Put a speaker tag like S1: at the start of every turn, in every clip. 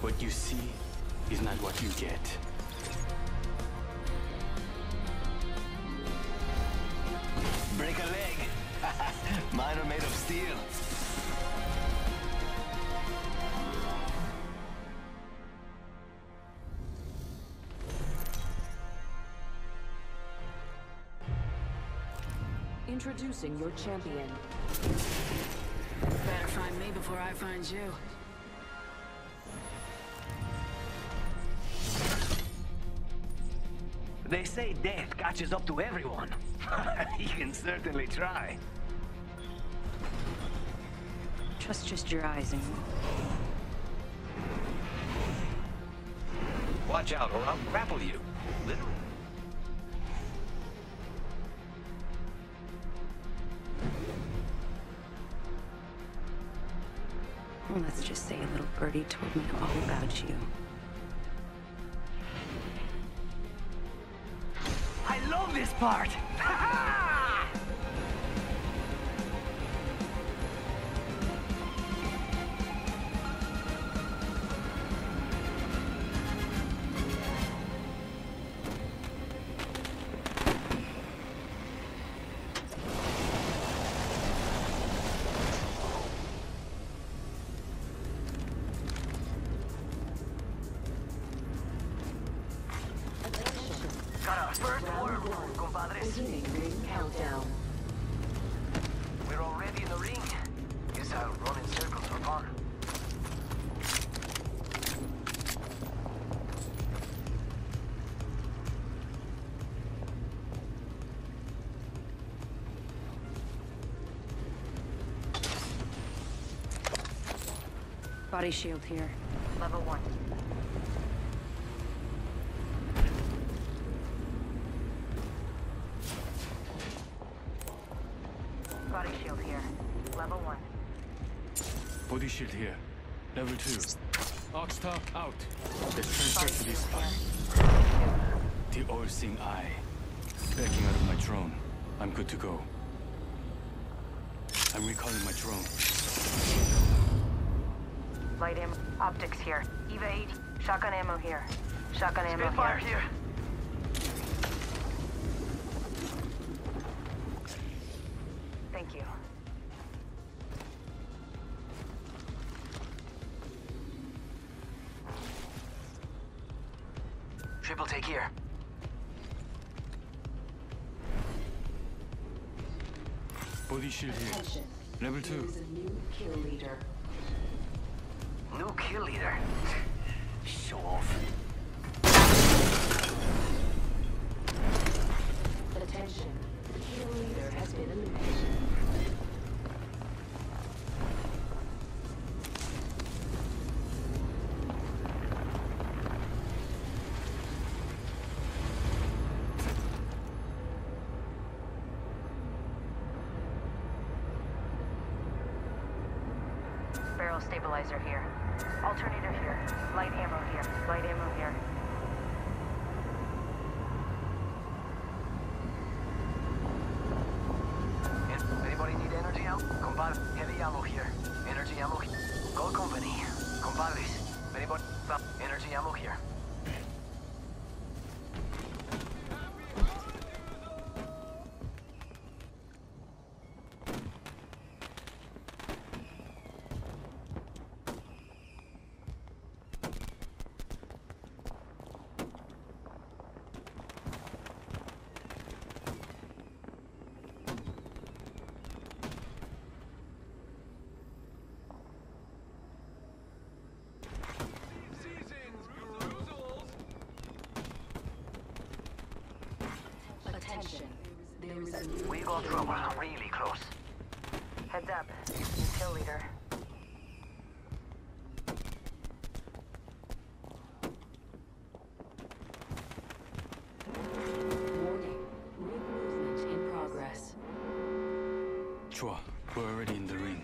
S1: What you see is not what you get.
S2: Break a leg. Mine are made of steel.
S3: Introducing your champion.
S4: Better find me before I find you.
S2: They say death catches up to everyone. You can certainly try.
S4: Trust just your eyes and...
S2: Watch out or I'll grapple you. Literally.
S4: Well, let's just say a little birdie told me all about you.
S2: I love this part!
S3: Beginning ring countdown.
S2: We're already in the ring. Guess I'll run in circles for fun.
S4: Body shield here. Level 1. Body shield here. Level 1.
S1: Body shield here. Level 2. Oxtar out. Let's transfer to this spot. The all-seeing eye. Backing out of my drone. I'm good to go. I'm recalling my drone.
S4: Light ammo. Optics here. EVA 80. Shotgun ammo here. Shotgun ammo
S2: Spitfire
S4: here.
S2: here.
S4: Thank you.
S2: Triple take here.
S1: Body shield here.
S3: Attention.
S1: Level 2.
S3: There is a new kill leader.
S2: New kill leader. Show off.
S3: Attention. The kill leader has been eliminated.
S4: Barrel stabilizer here. Alternator here. Light ammo here. Light ammo here.
S2: Anybody need energy ammo? Compadre, heavy ammo here. Energy ammo here. Gold company. Compadres. Anybody? Energy ammo here.
S3: Attention. There is a new
S2: We got trouble. Really close.
S4: Heads up. New kill leader.
S3: warning. Ring movement in progress.
S1: 좋아. We're already in the ring.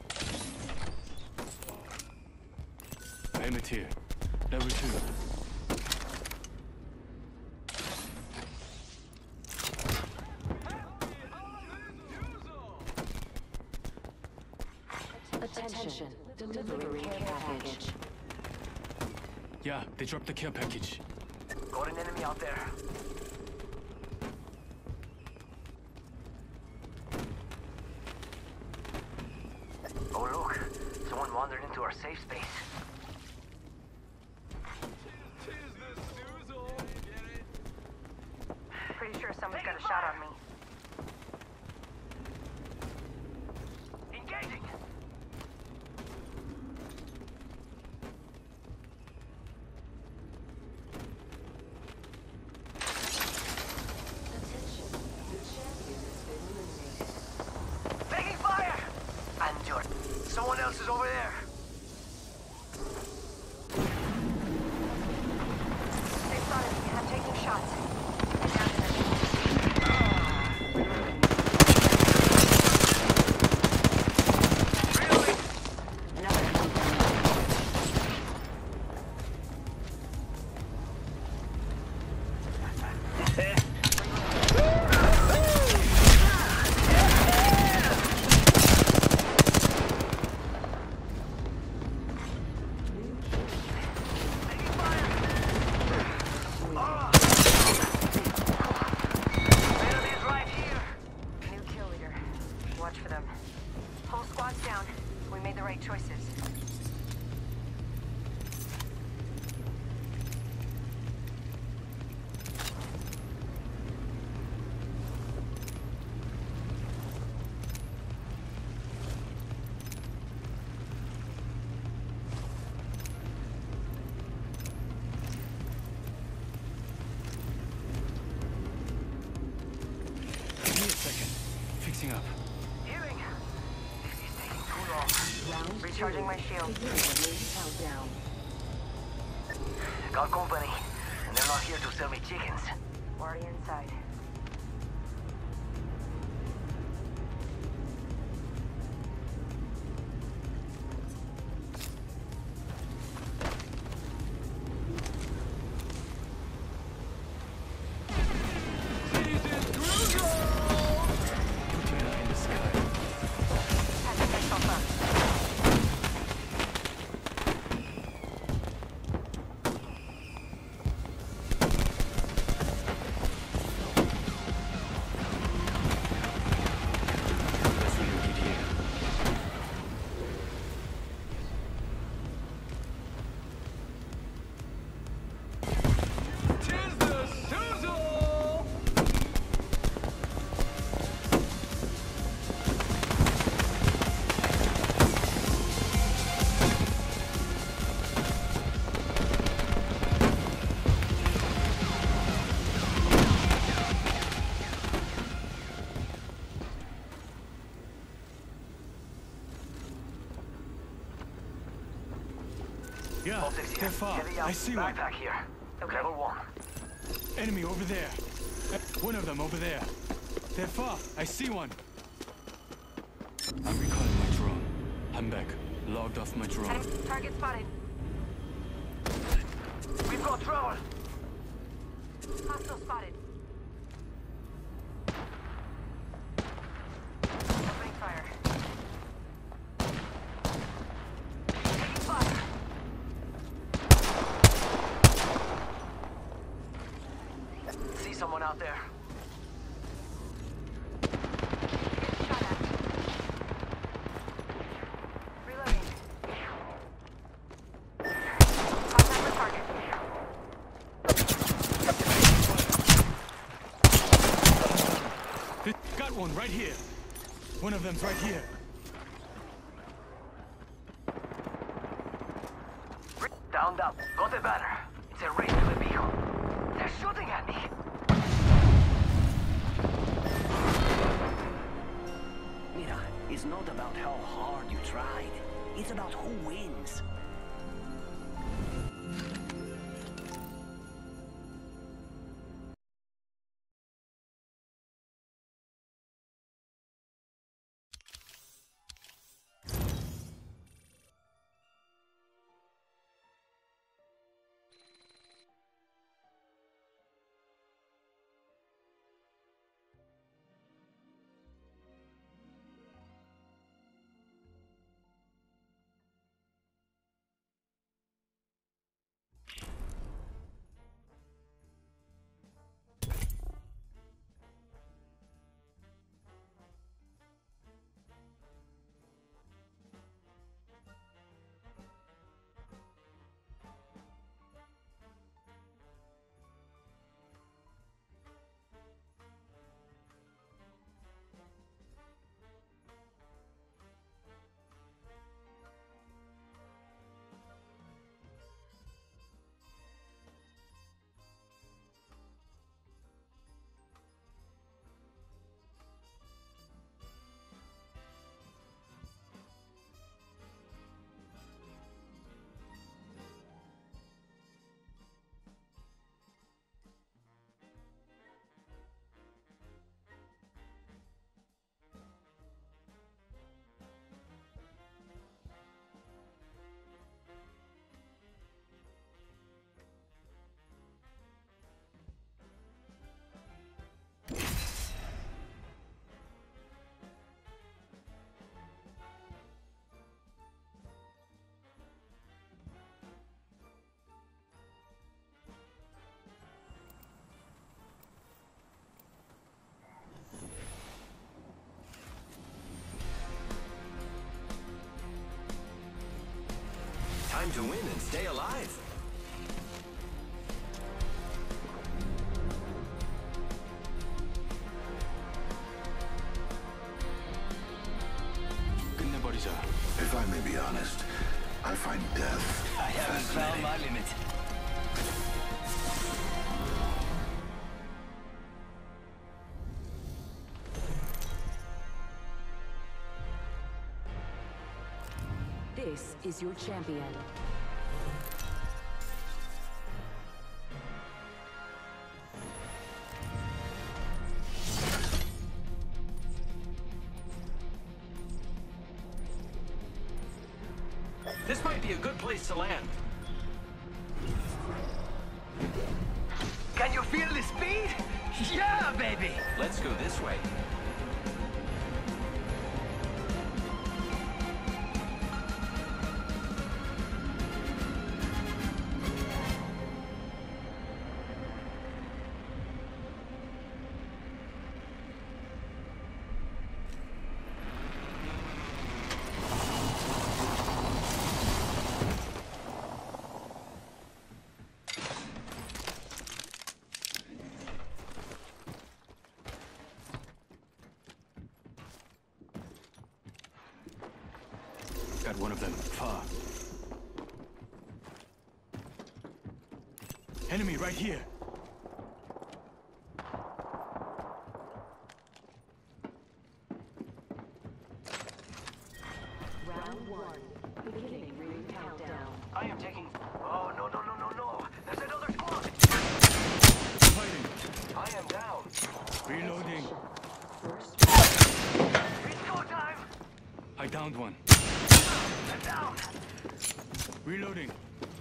S1: Helmet here. Level 2. Yeah, they dropped the care package.
S2: Got an enemy out there. Oh look, someone wandered into our safe space.
S4: Pretty sure someone's got a shot on me.
S2: Engaging!
S3: Attention. The champion has been eliminated.
S2: Taking fire! And your... Someone else is over there.
S4: They spotted me. I'm taking shots. Down to them.
S2: Enemies right here.
S4: New kill leader. Watch for them. Whole squad's down. We made the right choices.
S1: Give me a second. Fixing up.
S2: Healing. This is taking too long.
S3: Round
S4: Recharging my shield.
S3: Beginning countdown.
S2: Got company, and they're not here to sell me chickens.
S4: Already inside.
S1: Putting it in the sky.
S4: Patching myself up.
S1: Let's relocate here. Yeah,
S2: Optics here.
S1: they're far.
S2: Heavy
S1: I see one.
S2: backpack here.
S4: Okay.
S2: Level 1.
S1: Enemy over there. One of them over there. They're far. I see one. I'm recalling my drone. I'm back. Logged off my drone.
S4: Target spotted.
S2: We've got trouble.
S4: Hostile spotted. Opening fire.
S2: Taking fire. See someone out there.
S4: Shot at. Reloading. Contact with target.
S1: Got one right here. One of them's right here.
S2: Downed up. Got a banner. It's a race to the beacon. They're shooting at me.
S5: Mira, it's not about how hard you tried. It's about who wins.
S2: stay alive.
S1: 끝내버리자.
S6: If I may be honest, I find death
S2: I haven't found
S6: fascinating.
S2: my limit.
S3: This is your champion.
S2: This might be a good place to land. Can you feel the speed? Yeah, baby! Let's go this way.
S1: Got one of them. Far. Enemy right here.
S3: Round 1. Beginning ring countdown.
S2: I am taking... Oh, no, no, no, no, no! There's another squad!
S1: Fighting.
S2: I am down.
S1: Reloading.
S3: First
S2: It's go time!
S1: I downed one.
S2: I'm down!
S1: Reloading.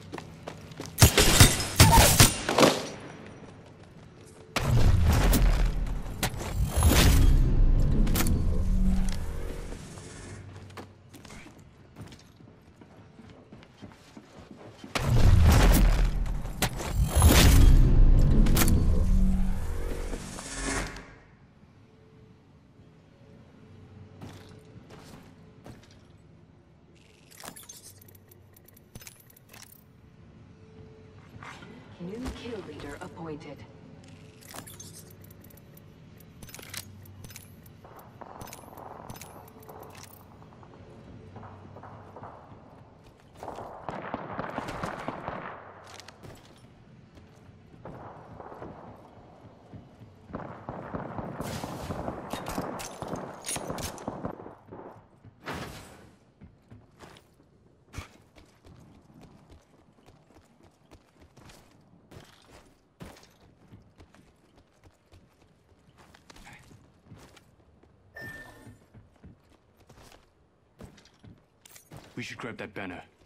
S3: new kill leader appointed.
S1: We should grab that banner.